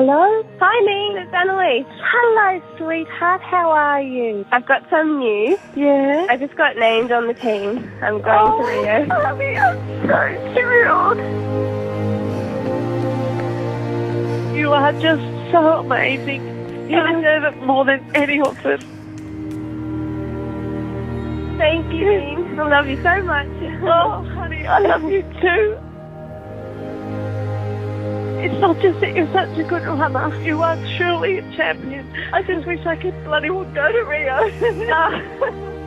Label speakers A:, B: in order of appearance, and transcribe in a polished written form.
A: Hello?
B: Hi, Dean. It's Anneliese.
A: Hello, sweetheart. How are you?
B: I've got some news.
A: Yeah?
B: I just got named on the team. I'm going to Rio.
A: Honey, I'm so thrilled. You are just so amazing. You deserve it more than any of them.
B: Thank you, Dean. I love you so much.
A: Oh, honey, I love you too. It's not just that you're such a good runner. You are truly a champion. I just wish I could bloody well go to Rio.